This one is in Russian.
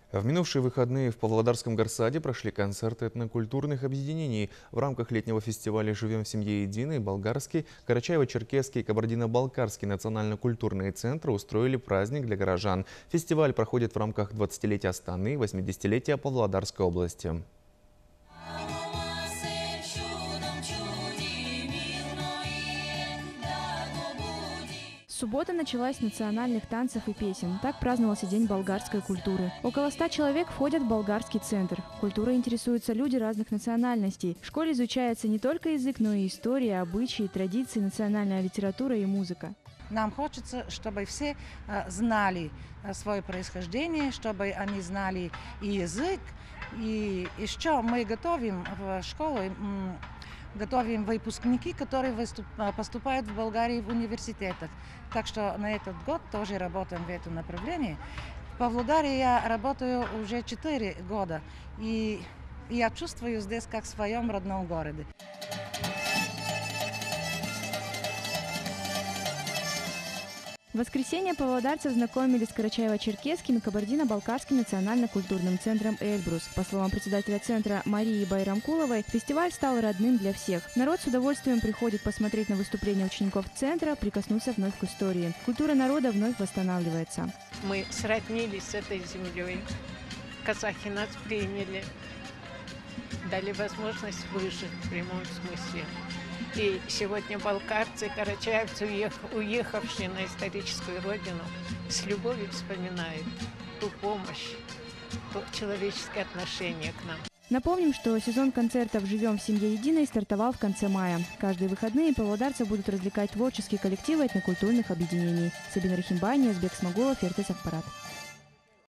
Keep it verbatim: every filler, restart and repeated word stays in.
В минувшие выходные в Павлодарском горсаде прошли концерты этнокультурных объединений. В рамках летнего фестиваля «Живем в семье единой» Болгарский, Карачаево-Черкесский и Кабардино-Балкарский национально-культурные центры устроили праздник для горожан. Фестиваль проходит в рамках двадцатилетия Астаны и восьмидесятилетия Павлодарской области. Суббота началась с национальных танцев и песен. Так праздновался День болгарской культуры. Около ста человек входят в болгарский центр. Культурой интересуются люди разных национальностей. В школе изучается не только язык, но и история, обычаи, традиции, национальная литература и музыка. Нам хочется, чтобы все знали свое происхождение, чтобы они знали и язык. И еще мы готовим в школу, готовим выпускники, которые поступают в Болгарии в университетах. Так что на этот год тоже работаем в этом направлении. В Павлодаре я работаю уже четыре года, и я чувствую здесь как в своем родном городе. В воскресенье павлодарцев знакомили с Карачаево-Черкесским и Кабардино-Балкарским национально-культурным центром «Эльбрус». По словам председателя центра Марии Байрамкуловой, фестиваль стал родным для всех. Народ с удовольствием приходит посмотреть на выступления учеников центра, прикоснуться вновь к истории. Культура народа вновь восстанавливается. Мы сроднились с этой землей. Казахи нас приняли, дали возможность выжить в прямом смысле. И сегодня балкарцы, карачаевцы, уехавшие на историческую родину, с любовью вспоминают ту помощь, то человеческое отношение к нам. Напомним, что сезон концертов «Живем в семье единой» стартовал в конце мая. Каждые выходные павлодарцы будут развлекать творческие коллективы этнокультурных объединений. Сабина Рахимбани, Азбек Смоголов, эр тэ Сахпарат.